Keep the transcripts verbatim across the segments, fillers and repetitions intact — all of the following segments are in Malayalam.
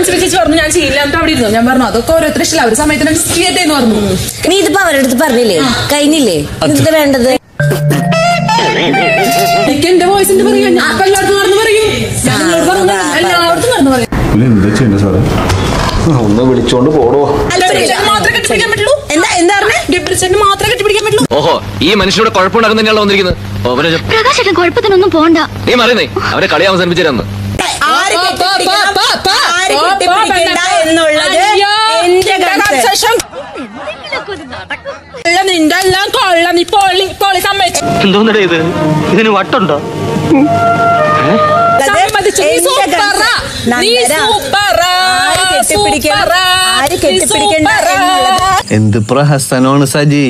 ചേച്ചി പറഞ്ഞു ഞാൻ ചെയ്യില്ല എന്നിട്ട് അവിടെ ഇരുന്നു. ഞാൻ പറഞ്ഞു അതൊക്കെ ഓരോരുത്തർ ഇഷ്ടം അവര് സമയത്തിന് ചെയ്യട്ടെന്ന് പറഞ്ഞു. നീ ഇതിപ്പോ അവരുടെ അടുത്ത് പറഞ്ഞില്ലേ? കഴിഞ്ഞില്ലേ? എന്താ വേണ്ടത്? എനിക്ക് എന്റെ വോയിസിന്റെ പറയും. ഞാൻ എല്ലായിടത്തും നടന്നു പറയും. എല്ലായിടത്തും നടന്നു പറയും. എന്താ ചെയ്യണ്ട സാറേ? ഒന്ന് വിളിച്ചോണ്ട് പോടോ. മാത്രമേ കെട്ടിപ്പിടിക്കാൻ പറ്റുള്ളൂ. എന്താ എന്താ ഡിപ്രഷന് മാത്രമേ കെട്ടിപ്പിടിക്കാൻ പറ്റുള്ളൂ. ഓഹോ, ഈ മനുഷ്യരുടെ കുഴപ്പമുണ്ടാകുന്ന തന്നെയാണോ വന്നിരിക്കുന്നത്? പ്രകാശേട്ടൻ കുഴപ്പത്തിനൊന്നും പോണ്ട. നീ പറയുന്നേ അവരെ കളി അവസാനിപ്പിച്ചിരുന്നു. നിന്റെ എല്ലാം കൊള്ള നീ പോളി പോളി സമ്മതിച്ചു. എന്തോന്നടേ ഇത്? ഇതിന് വട്ടുണ്ടോ? എന്ത് പ്രഹസനമാണ് സജി.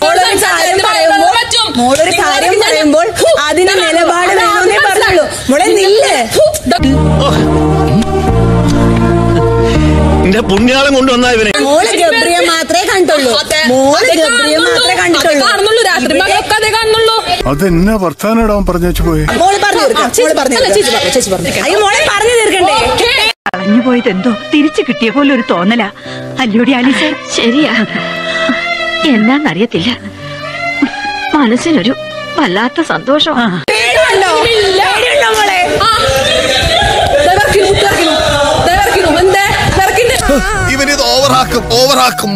മോളൊരു കാര്യം പറയുമ്പോൾ അതിന് നിലപാട് വേണമെന്നേ പറഞ്ഞുള്ളൂ. മോളെ നില്ല്. എന്റെ പുണ്യാളം കൊണ്ടുവന്നാ ഇവനെ. മോള് ഗബ്രിയ മാത്രമേ കണ്ടുള്ളൂ. മോള് ഗബ്രിയ മാത്രമേ കണ്ടിട്ടുള്ളൂ. രാത്രി മകളൊക്കെ കാണുന്നുള്ളൂ. അതെന്നാ വർത്താനം പറഞ്ഞു വെച്ചു പോയി. മോള് പറഞ്ഞു തീർക്കാം. അയ്യോ മോളെ പറഞ്ഞു തീർക്കണ്ടേ? കളഞ്ഞു പോയത് എന്തോ തിരിച്ചു കിട്ടിയ പോലെ ഒരു തോന്നല. അല്ലയോടി ആലീസ? ശരിയാ, എന്നാന്നറിയത്തില്ല, മനസ്സിനൊരു വല്ലാത്ത സന്തോഷം. ഇവനിത് ഓവറാക്കും ഓവറാക്കും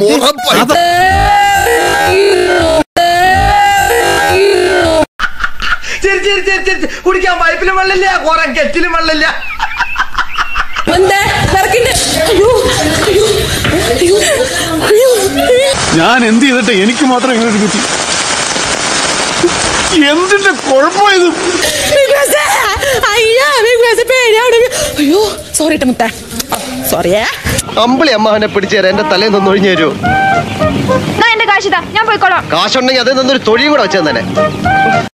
കുടിക്കാൻ പൈപ്പിലും വെള്ളമില്ല, കുറെ കെറ്റിലും വെള്ളമില്ല. ഞാൻ എന്ത് ചെയ്തിട്ട് എനിക്ക് മാത്രം ഇങ്ങനെ ഒരു കുത്തി? എന്തിന്റെ കുഴപ്പമായത്? അയ്യോ സോറി മുത്ത, സോറിയേ. അമ്പിളി അമ്മ അവനെ പിടിച്ചു തരാം. എന്റെ തലയിൽ നിന്ന് ഒഴിഞ്ഞു തരുമോ? എന്റെ കാശിതാ, ഞാൻ പോയിക്കോളാം. കാശുണ്ടെങ്കിൽ അതിൽ നിന്നൊരു തൊഴിയും കൂടെ വെച്ചാൽ തന്നെ.